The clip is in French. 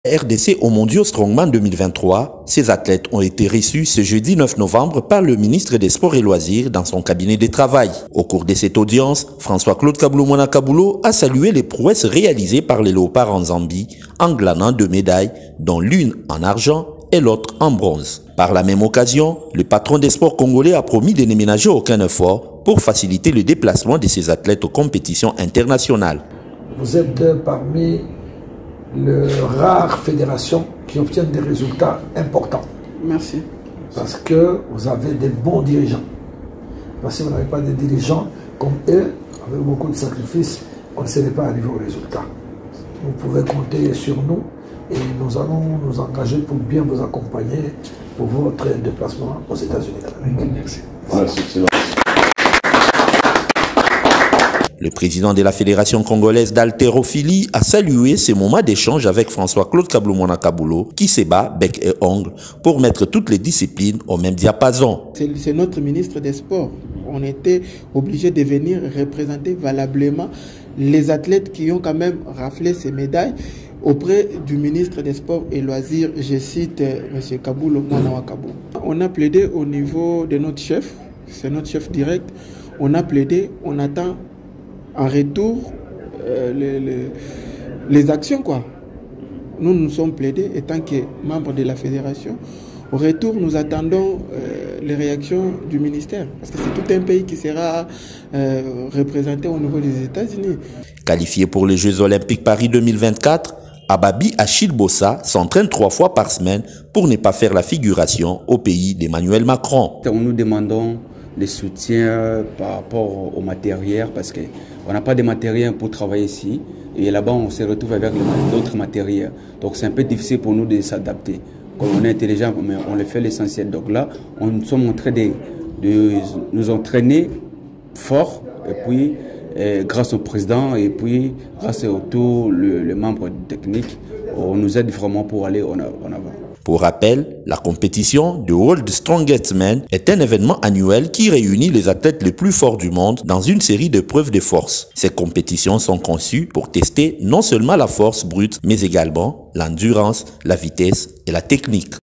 RDC aux Mondiaux Strongman 2023, ces athlètes ont été reçus ce jeudi 9 novembre par le ministre des Sports et Loisirs dans son cabinet de travail. Au cours de cette audience, François-Claude Kaboulou-Mwana Kaboulo a salué les prouesses réalisées par les léopards en Zambie en glanant 2 médailles, dont l'une en argent et l'autre en bronze. Par la même occasion, le patron des sports congolais a promis de ne ménager aucun effort pour faciliter le déplacement de ces athlètes aux compétitions internationales. Vous êtes parmi les rares fédérations qui obtiennent des résultats importants. Merci. Parce que vous avez des bons dirigeants. Parce que si vous n'avez pas des dirigeants comme eux, avec beaucoup de sacrifices, on ne serait pas arrivé au résultat. Vous pouvez compter sur nous et nous allons nous engager pour bien vous accompagner pour votre déplacement aux États-Unis d'Amérique. Merci. Voilà, le président de la Fédération congolaise d'haltérophilie a salué ces moments d'échange avec François-Claude Kaboulou-Mwana Kaboulo qui se bat bec et ongle pour mettre toutes les disciplines au même diapason. C'est notre ministre des Sports. On était obligé de venir représenter valablement les athlètes qui ont quand même raflé ces médailles auprès du ministre des Sports et Loisirs, je cite M. Kaboulou-Mwana Kaboulo. On a plaidé au niveau de notre chef, c'est notre chef direct, on a plaidé, on attend en retour les actions quoi. Nous nous sommes plaidés en tant que membres de la fédération. Au retour, nous attendons les réactions du ministère parce que c'est tout un pays qui sera représenté au niveau des États-Unis. Qualifié pour les Jeux Olympiques Paris 2024, Ababi Achille Bossa s'entraîne 3 fois par semaine pour ne pas faire la figuration au pays d'Emmanuel Macron. Nous demandons des soutiens par rapport au matériel parce qu'on n'a pas de matériel pour travailler ici et là-bas on se retrouve avec d'autres matériels. Donc c'est un peu difficile pour nous de s'adapter. Comme on est intelligent, mais on le fait l'essentiel. Donc là, on sommes en train de nous entraîner fort et puis grâce au président et puis grâce à tous les membres techniques, on nous aide vraiment pour aller en avant. Pour rappel, la compétition de World Strongest Men est un événement annuel qui réunit les athlètes les plus forts du monde dans une série d'épreuves de force. Ces compétitions sont conçues pour tester non seulement la force brute, mais également l'endurance, la vitesse et la technique.